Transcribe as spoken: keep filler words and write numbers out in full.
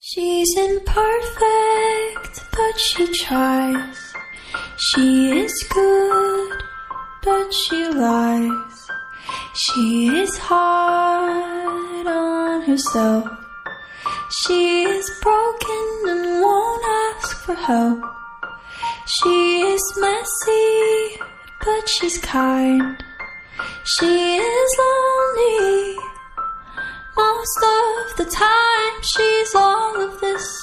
She's imperfect, but she tries. She is good, but she lies. She is hard on herself. She is broken and won't ask for help. She is messy, but she's kind. She is lonely most of the time. She's all of this